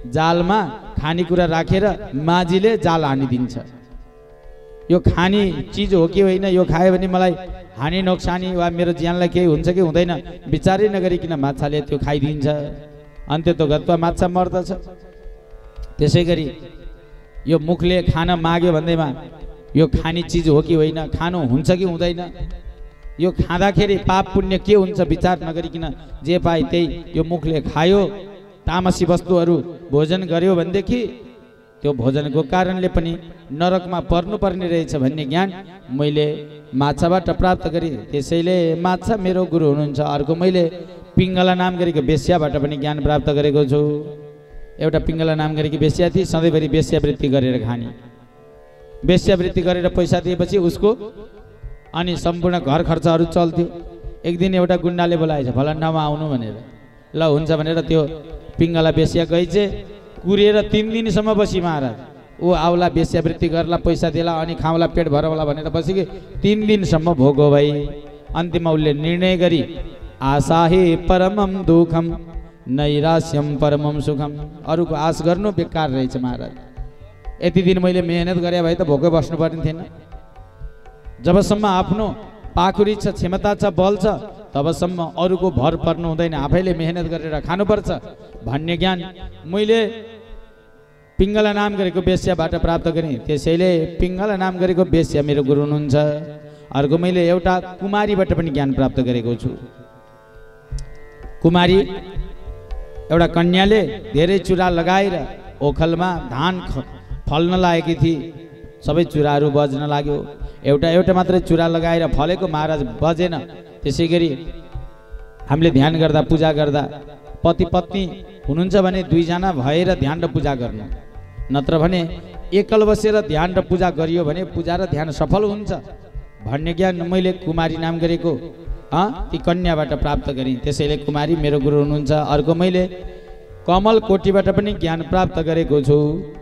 जालमा खानेकुरा राखेर माझीले जाल हानिदिन्छ। यो खाने चिज हो कि होइन, यो खायो भने मलाई हानि नोक्सानी वा मेरो ज्यानलाई केही हुन्छ कि हुँदैन विचारै नगरिकन माछाले त्यो खाइदिन्छ। अन्त्यतोगत्वा माछा मर्दछ। त्यसै गरी यो मुखले खान माग्यो भन्दैमा यो खाने चिज हो कि होइन, खानु हुन्छ कि हुँदैन, यो खाँदाखेरि पाप पुण्य के हुन्छ विचार नगरिकन जे पाए त्यही यो मुखले खायो, तामसी वस्तुहरू भोजन गर्यो भनेदेखि त्यो भोजनको कारणले पनि नरकमा पर्नुपर्ने रहेछ भन्ने ज्ञान मैले माछाबाट प्राप्त गरेँ। त्यसैले माछा मेरो गुरु हुनुहुन्छ। अर्को मैले पिङ्गला नाम गरेको बेस्याबाट पनि ज्ञान प्राप्त गरेको छु। एउटा पिङ्गला नाम गरेकी बेस्या थिए, सधैँभरि बेस्यावृत्ति गरेर खाने। बेस्यावृत्ति गरेर पैसा दिएपछि उसको अनि सम्पूर्ण घर खर्चहरू चल्थ्यो। एक दिन एउटा गुन्डाले बोलाएछ फलान्डामा आउनु भनेर। ल हुन्छ भनेर त्यो पिङ्गला बेस्या गइछे, कुरेर 3 दिनसम्म बसी महाराज। ऊ आउला बेस्यावृत्ति गर्ला, पैसा दिला, अनि खाउँला, पेट भरौला भनेर बसी कि 3 दिनसम्म भोगो भाइ। अन्तिममा उसले निर्णय गरी आशाहे परमम दुखम नैराश्यम परमम सुखम। अरूको आश गर्नु बेकार रहेछ महाराज। यति दिन मैले मेहनत गरे भए त भोकै बस्नु पर्ने थिएन। जबसम्म आफ्नो पाखुरी छ, क्षमता छ, बल छ, तबसम्म अरूको भर पर्नु हुँदैन। आफैले मेहनत गरेर खानुपर्छ भन्ने ज्ञान मैले पिङ्गला नाम गरेको बेस्याबाट प्राप्त गरेँ। त्यसैले पिङ्गला नाम गरेको बेस्या मेरो गुरु हुनुहुन्छ। अर्को मैले एउटा कुमारीबाट पनि ज्ञान प्राप्त गरेको छु। कुमारी एउटा कन्याले धेरै चुरा लगाएर ओखलमा धान फल्न लागेकी थिए। सबै चुराहरू बज्न लाग्यो। एउटा मात्रै चुरा लगाएर फलेको महाराज बजेन। त्यसै गरी हामीले ध्यान गर्दा, पूजा गर्दा पति पत्नी हुनुहुन्छ भने 2 जना भएर ध्यान र पूजा गर्नु, नत्र भने एकल बसेर ध्यान र पूजा गरियो भने पूजा र ध्यान सफल हुन्छ भन्ने ज्ञान मैले कुमारी नाम गरेको ती कन्याबाट प्राप्त गरेँ। त्यसैले कुमारी मेरो गुरु हुनुहुन्छ। अर्को मैले कमल कोटीबाट पनि ज्ञान प्राप्त गरेको छु।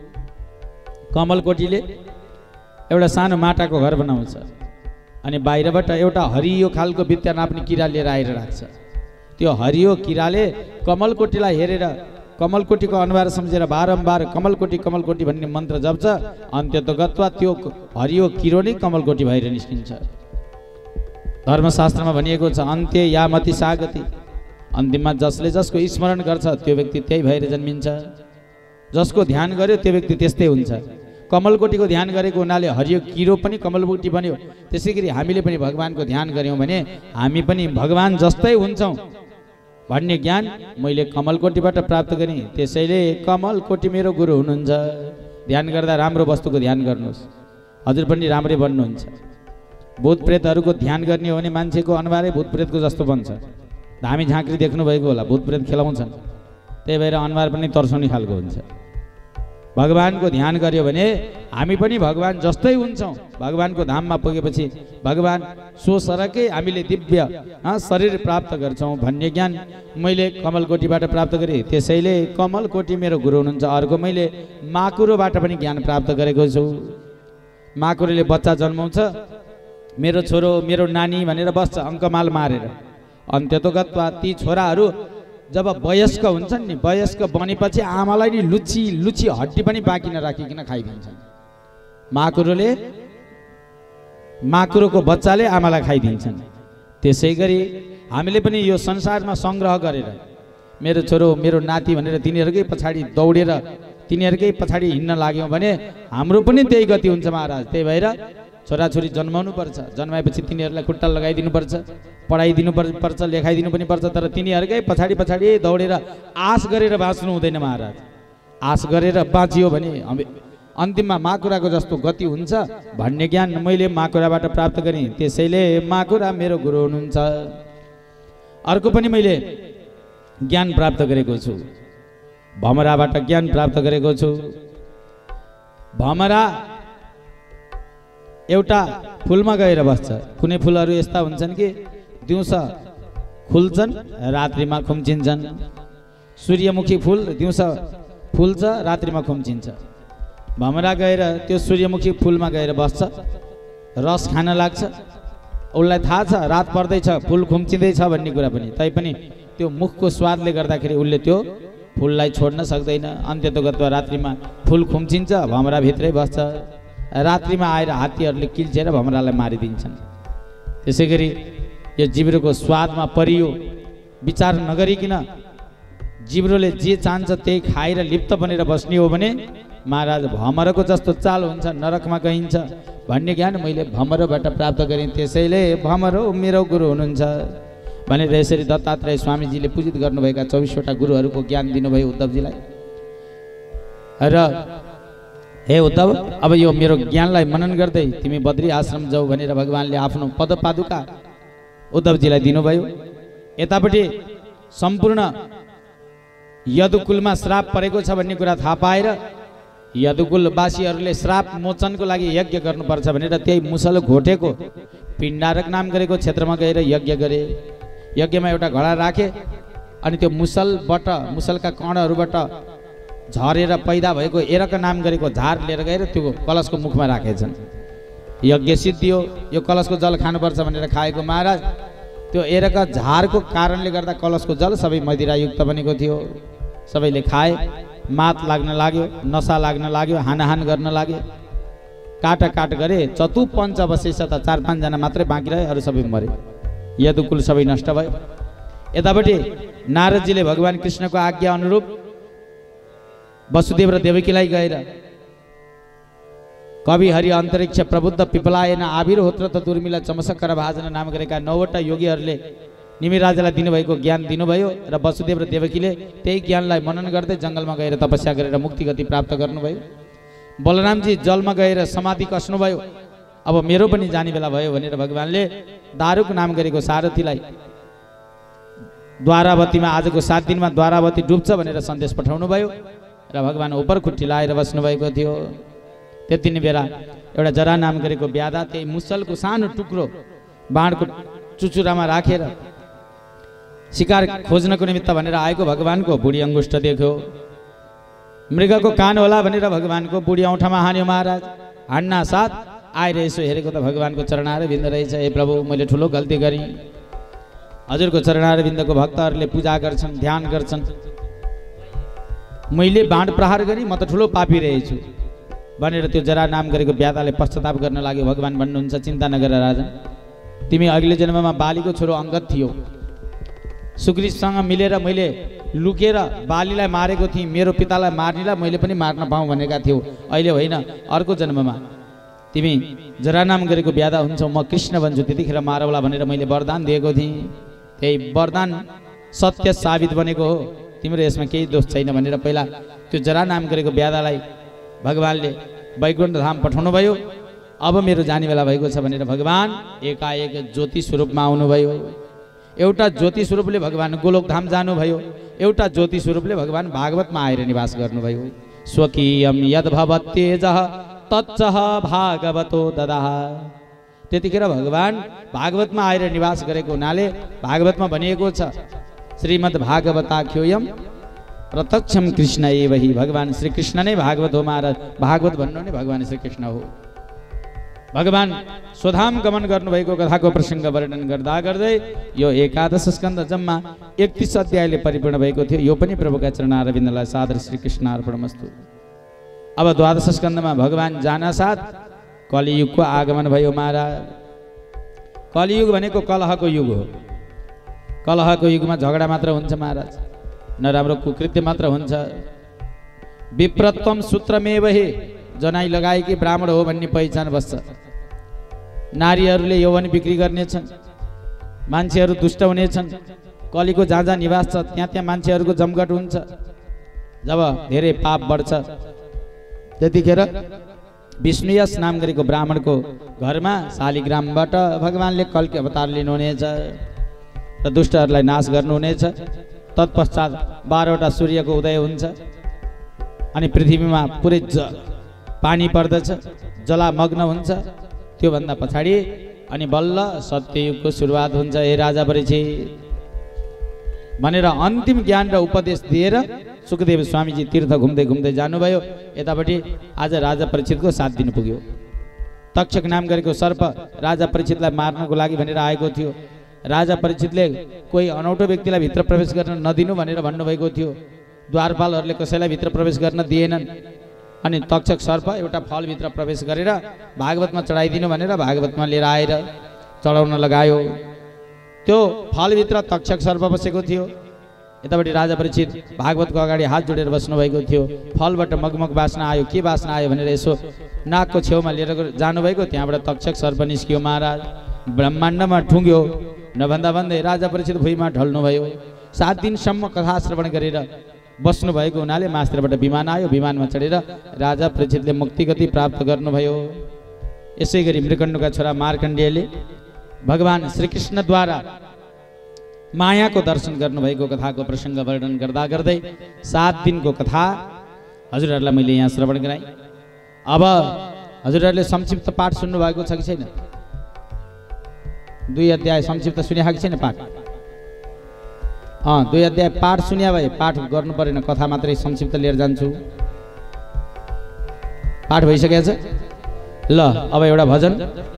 कमल कोटीले एउटा सानो माटाको घर बनाउँछ अनि बाहिरबाट एउटा हरियो खालको बित्या नाप्ने किरा लिएर आएर राख्छ। त्यो हरियो किराले कमलकोटीलाई हेरेर कमलकोटीको अनुहार सम्झेर बारम्बार कमलकोटी भन्ने मन्त्र जप्छ। अन्त्यतोगत्वा त्यो हरियो किरो नै कमलकोटी भएर निस्किन्छ। धर्मशास्त्रमा भनिएको छ अन्त्य यामति सागति। अन्तिममा जसले जसको स्मरण गर्छ त्यो व्यक्ति त्यही भएर जन्मिन्छ। जसको ध्यान गर्यो त्यो व्यक्ति त्यस्तै हुन्छ। कमलकोटीको ध्यान गरेको हुनाले हरियो किरो पनि कमलकोटी बन्यो। त्यसै गरी हामीले पनि भगवानको ध्यान गऱ्यौँ भने हामी पनि भगवान जस्तै हुन्छौँ भन्ने ज्ञान मैले कमलकोटीबाट प्राप्त गरेँ। त्यसैले कमलकोटी मेरो गुरु हुनुहुन्छ। ध्यान गर्दा राम्रो वस्तुको ध्यान गर्नुहोस्, हजुर पनि राम्रै बन्नुहुन्छ। भूत प्रेतहरूको ध्यान गर्ने हो भने मान्छेको अनुहारै भूत प्रेतको जस्तो बन्छ। धामी झाँक्री देख्नुभएको होला, भूत प्रेत खेलाउँछन्, त्यही भएर अनुहार पनि तर्साउने खालको हुन्छ। भगवानको ध्यान गर्यो भने हामी पनि भगवान जस्तै हुन्छौँ। भगवानको धाममा पुगेपछि भगवान सोसरकै हामीले दिव्य शरीर प्राप्त गर्छौँ भन्ने ज्ञान मैले कमलकोटीबाट प्राप्त गरेँ। त्यसैले कमलकोटी मेरो गुरु हुनुहुन्छ। अर्को मैले माकुरोबाट पनि ज्ञान प्राप्त गरेको छु। माकुरोले बच्चा जन्माउँछ, मेरो छोरो मेरो नानी भनेर बस्छ अङ्कमाल मारेर। अन्त्यतोगत्वा ती छोराहरू जब वयस्क हुन्छन् नि, वयस्क बनेपछि आमालाई नि लुची हड्डी पनि बाँकी नराखिकन खाइदिन्छन्। माकुरोको बच्चाले आमालाई खाइदिन्छन्। त्यसै गरी हामीले पनि यो संसारमा सङ्ग्रह गरेर मेरो छोरो मेरो नाति भनेर तिनीहरूकै पछाडि दौडेर तिनीहरूकै पछाडि हिँड्न लाग्यौँ भने हाम्रो पनि त्यही गति हुन्छ महाराज। त्यही भएर छोराछोरी जन्माउनु पर्छ। जन्माएपछि तिनीहरूलाई खुट्टा लगाइदिनु पर्छ, पढाइदिनु पर्छ, लेखाइदिनु पनि पर्छ। तर तिनीहरूकै पछाडि दौडेर आश गरेर बाँच्नु हुँदैन महाराज। आश गरेर बाँचियो भने अन्तिममा माकुराको जस्तो गति हुन्छ भन्ने ज्ञान मैले माकुराबाट प्राप्त गरेँ। त्यसैले माकुरा मेरो गुरु हुनुहुन्छ। अर्को पनि मैले ज्ञान प्राप्त गरेको छु। भमराबाट ज्ञान प्राप्त गरेको छु। भमरा एउटा फुलमा गएर बस्छ। कुनै फुलहरू यस्ता हुन्छन् कि दिउँसो खुल्छन्, रात्रिमा खुम्चिन्छन्। सूर्यमुखी फुल दिउँसो फुल्छ, रात्रिमा खुम्चिन्छ। भमरा गएर त्यो सूर्यमुखी फुलमा गएर बस्छ, रस खान लाग्छ। उसलाई थाहा छ रात पर्दैछ, फुल खुम्चिँदैछ भन्ने कुरा पनि, तैपनि त्यो मुखको स्वादले गर्दाखेरि उसले त्यो फुललाई छोड्न सक्दैन। अन्त्यतो गत्वा रात्रिमा फुल खुम्चिन्छ, भमरा भित्रै बस्छ। रात्रिमा आएर हात्तीहरूले किल्चेर भमरालाई मारिदिन्छन्। त्यसै गरी यो जिब्रोको स्वादमा परियो विचार नगरिकन जिब्रोले जे चाहन्छ त्यही खाएर लिप्त बनेर बस्ने हो भने महाराज भमरको जस्तो चाल हुन्छ, नरकमा गइन्छ भन्ने ज्ञान मैले भमरोबाट प्राप्त गरेँ। त्यसैले भमरो मेरो गुरु हुनुहुन्छ भनेर यसरी दत्तात्रेय स्वामीजीले पूजित गर्नुभएका 24वटा गुरुहरूको ज्ञान दिनुभयो उद्धवजीलाई। र हे उद्धव, अब यो मेरो ज्ञानलाई मनन गर्दै तिमी बद्री आश्रम जाऊ भनेर भगवानले आफ्नो पदपादुका उद्धवजीलाई दिनुभयो। यतापट्टि सम्पूर्ण यदुकुलमा श्राप परेको छ भन्ने कुरा थाहा पाएर यदुकुलवासीहरूले श्राप मोचनको लागि यज्ञ गर्नुपर्छ भनेर त्यही मुसल घोटेको पिण्डारक नाम गरेको क्षेत्रमा गएर यज्ञ गरे। यज्ञमा एउटा घडा राखे अनि त्यो मुसलका कणहरूबाट झरेर पैदा भएको एरक नाम गरेको झार लिएर गएर त्यो कलशको मुखमा राखेछन्। यज्ञ सिद्धियो। यो कलशको जल खानुपर्छ भनेर खाएको महाराज त्यो एरक झारको कारणले गर्दा कलशको जल सबै मदिरायुक्त बनेको थियो। सबैले खाए, मात लाग्न लाग्यो, नसा लाग्न लाग्यो, हानाहान गर्न लाग्यो, काटाकाट गरे। चतु पञ्च अवशेष त 4-5 जना मात्रै बाँकी रहे, अरू सबै मरे। यदुकुल सबै नष्ट भयो। यतापट्टि नारदजीले भगवान कृष्णको आज्ञा अनुरूप वसुदेव र देवकीलाई गएर कवि हरि अन्तरिक्ष प्रबुद्ध पिपलायन आविर्होत्र त दुर्मिला चमसक्कर भाजन नाम गरेका 9वटा योगीहरूले निमिराजलाई दिनुभएको ज्ञान दिनुभयो र वसुदेव र देवकीले त्यही ज्ञानलाई मनन गर्दै जङ्गलमा गएर तपस्या गरेर मुक्ति गति प्राप्त गर्नुभयो। बलरामजी जलमा गएर समाधि कस्नुभयो। अब मेरो पनि जाने बेला भयो भनेर भगवानले दारुक नाम गरेको सारथीलाई द्वारावतीमा आजको 7 दिनमा द्वारावती डुब्छ भनेर सन्देश पठाउनु भयो र भगवान उपर खुट्टी लाएर बस्नुभएको थियो। त्यति नै बेला एउटा जरा नाम गरेको ब्याधा त्यही मुसलको सानो टुक्रो बाणको चुचुरामा राखेर शिकार खोज्नको निमित्त भनेर आएको भगवानको बुढी अङ्गुष्ठ देख्यो। मृगको कान होला भनेर भगवानको बुढी औँठामा हान्यो महाराज। हान्ना साथ आएर यसो हेरेको त भगवानको चरणार बिन्द रहेछ। हे प्रभु, मैले ठुलो गल्ती गरेँ। हजुरको चरणार बिन्दको भक्तहरूले पूजा गर्छन्, ध्यान गर्छन्, मैले बाण प्रहार गरेँ, म त ठुलो पापी रहेछु भनेर त्यो जरा नाम गरेको ब्याधाले पश्चाताप गर्न लाग्यो। भगवान भन्नुहुन्छ, चिन्ता नगर राजन, तिमी अघिल्लो जन्ममा बालीको छोरो अङ्गद थियो। सुग्रीवसँग मिलेर मैले लुकेर बालीलाई मारेको थिएँ। मेरो पितालाई मार्नेलाई मैले पनि मार्न पाऊँ भनेका थियौ। अहिले होइन, अर्को जन्ममा तिमी जरा नाम गरेको ब्याधा हुन्छौ, म कृष्ण भन्छु, त्यतिखेर मारौला भनेर मैले वरदान दिएको थिएँ। त्यही वरदान सत्य साबित बनेको हो। तिम्रो यसमा केही दोष छैन भनेर पहिला त्यो जरा नाम गरेको ब्याधालाई भगवानले वैकुण्ठ धाम पठाउनु भयो। अब मेरो जाने बेला भएको छ भनेर भगवान एकाएक ज्योति स्वरूपमा आउनुभयो। एउटा ज्योति स्वरूपले भगवान गोलोकधाम जानुभयो, एउटा ज्योति स्वरूपले भगवान भागवतमा आएर निवास गर्नुभयो। स्वकीयम यद्भवत्येजः तच्चह भागवतो ददाह। त्यतिखेर भगवान भागवतमा आएर निवास गरेको हुनाले भागवतमा भनिएको छ, श्रीमद् भागवताख्योयम प्रत्यक्षम कृष्ण एव हि। भगवान श्री कृष्ण नै भागवत हो महाराज। भागवत भन्नु नै भगवान श्री कृष्ण हो। भगवान स्वधाम गमन गर्नुभएको कथाको प्रसङ्ग वर्णन गर्दा गर्दै यो 11 स्कन्द जम्मा 31 अध्यायले परिपूर्ण भएको थियो। यो पनि प्रभुका चरणारविन्दलाई सादर श्री कृष्ण अर्पणमस्तु। अब 12 स्कन्दमा भगवान जान साथ कलियुगको आगमन भयो महाराज। कलियुग भनेको कलहको युग हो। कलहको युगमा झगडा मात्र हुन्छ महाराज, नराम्रो कुकृत्य मात्र हुन्छ। विप्रत्वम सूत्रमेव हे, जनाई लगाएकी ब्राह्मण हो भन्ने पहिचान बस्छ। नारीहरूले यौवन बिक्री गर्नेछन्, मान्छेहरू दुष्ट हुनेछन्। कलिको जहाँ जहाँ निवास छ त्यहाँ मान्छेहरूको जमघट हुन्छ। जब धेरै पाप बढ्छ त्यतिखेर विष्णुयस नाम गरेको ब्राह्मणको घरमा शालिग्रामबाट भगवानले कल्की अवतार लिनुहुनेछ र दुष्टहरूलाई नाश गर्नुहुनेछ। तत्पश्चात 12वटा सूर्यको उदय हुन्छ अनि पृथ्वीमा पुरै पानी पर्दछ, जलामग्न हुन्छ। त्योभन्दा पछाडि अनि बल्ल सत्ययुगको सुरुवात हुन्छ। हे राजा परीक्षित भनेर अन्तिम ज्ञान र उपदेश दिएर सुखदेव स्वामीजी तीर्थ घुम्दै घुम्दै जानुभयो। यतापट्टि आज राजा परीक्षितको 7 दिन पुग्यो। तक्षक नाम गरेको सर्प राजा परीक्षितलाई मार्नको लागि भनेर आएको थियो। राजा परीक्षितले कोही अनौठो व्यक्तिलाई भित्र प्रवेश गर्न नदिनु भनेर भन्नुभएको थियो। द्वारपालहरूले कसैलाई भित्र प्रवेश गर्न दिएनन्। अनि तक्षक सर्प एउटा फलभित्र प्रवेश गरेर भागवतमा चढाइदिनु भनेर भागवतमा लिएर आएर चढाउन लगायो। त्यो फलभित्र तक्षक सर्प बसेको थियो। यतापट्टि राजा परीक्षित भागवतको अगाडि हात जोडेर बस्नुभएको थियो। फलबाट मगमग बास्ना आयो। के बास्ना आयो भनेर यसो नाकको छेउमा लिएर जानुभएको। त्यहाँबाट तक्षक सर्प निस्कियो। महाराज ब्रह्माण्डमा ठुङ्ग्यो। नभन्दा भन्दै राजा परीक्षित भुइँमा ढल्नुभयो। 7 दिनसम्म कथा श्रवण गरेर बस्नुभएको हुनाले मास्त्रबाट विमान आयो। विमानमा चढेर राजा परीक्षितले मुक्ति गति प्राप्त गर्नुभयो। यसै गरी मृकण्डका छोरा मार्कण्डेयले भगवान श्रीकृष्णद्वारा मायाको दर्शन गर्नुभएको कथाको प्रसङ्ग वर्णन गर्दा गर्दै 7 दिनको कथा हजुरहरूलाई मैले यहाँ श्रवण गराएँ। अब हजुरहरूले संक्षिप्त पाठ सुन्नुभएको छ कि छैन? 2 अध्याय संक्षिप्त सुनेको छैन पाठ? 2 अध्याय पाठ सुन्या भए पाठ गर्नु परेन, कथा मात्रै संक्षिप्त लिएर जान्छु। पाठ भइसकेको छ? ल अब एउटा भजन